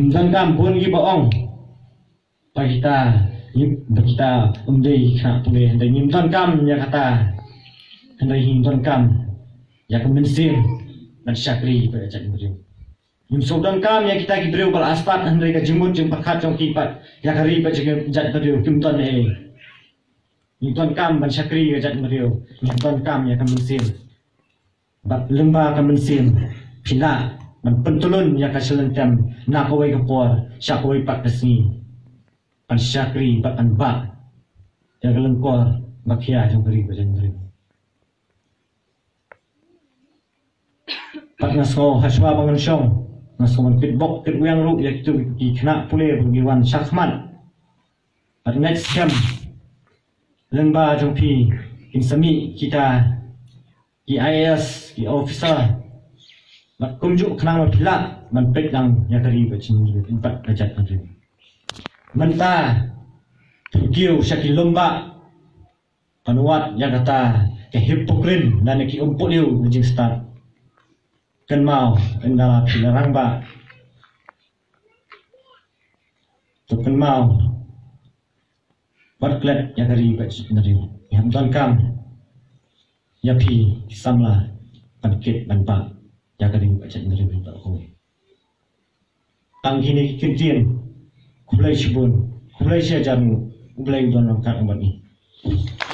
Himdan kam pun gi bohong. Kita umdei kena boleh. Dan himdan kam ya kata. Hendai himdan kam ya kemensin dan syakri pada jadi beriu. Himdan kam ya kita gi beriu bal aspat hendai ka jemut jeng pakat jong kipat ya kari pada jadi beriu himdan himdan kam dan syakri ka jadi beriu. Himdan kam ya kemensin. Bat lemba kemensin pina man pentulun ya kaselentam nakawai kapor syakawai pat kesni pan syakri bat anba ya kelengkor bakia jong beri bajan beri pat ngaso haswa bangun syong ngaso man pitbok pitwang ru ya itu kena pule pergiwan syakman pat next camp lemba jong pi insami kita IAS ki officer mak kumjuk kenang mapila man pek dang ya kari bacin empat kajat nanti menta kiu syaki lomba panuat ya kata ke hipokrin dan ki umpuk liu jing start kan mau endala pilarang ba tu kan mau barklet ya kari bacin nanti ya dan kam ya pi samla pankit banpa jaga diri baca dari berita kau. Tang kini kintian, kulai sibun, kulai siajarmu, kulai doang kan umat ini.